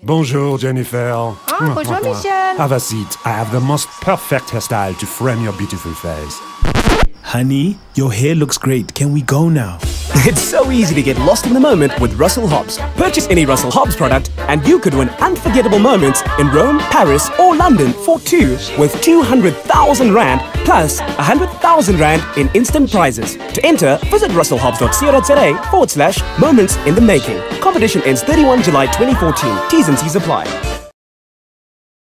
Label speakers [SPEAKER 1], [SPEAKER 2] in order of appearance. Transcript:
[SPEAKER 1] Bonjour, Jennifer.
[SPEAKER 2] Ah, bonjour, Michel.
[SPEAKER 1] Have a seat. I have the most perfect hairstyle to frame your beautiful face.
[SPEAKER 3] Honey, your hair looks great. Can we go now?
[SPEAKER 4] It's so easy to get lost in the moment with Russell Hobbs. Purchase any Russell Hobbs product and you could win unforgettable moments in Rome, Paris or London for two with 200,000 Rand plus 100,000 Rand in instant prizes. To enter, visit russellhobbs.co.za/moments in the making. Competition ends 31 July 2014. T's and C's apply.